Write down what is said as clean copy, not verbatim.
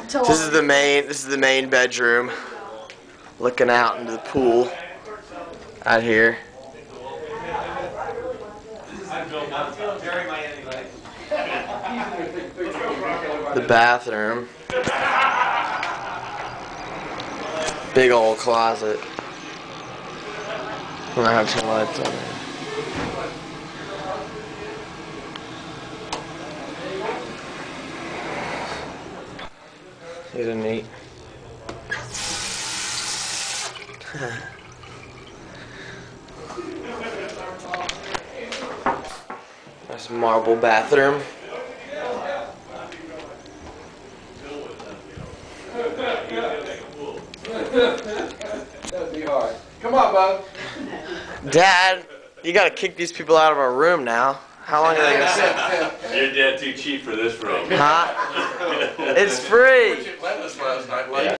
This is the main bedroom. Looking out into the pool out here. The bathroom. Big old closet. I'm gonna have some lights on there. These are neat. Nice marble bathroom. That'd be hard. Come on, Bub. Dad, you gotta kick these people out of our room now. How long are they gonna sit? Your dad too cheap for this room. Huh? It's free. Last night.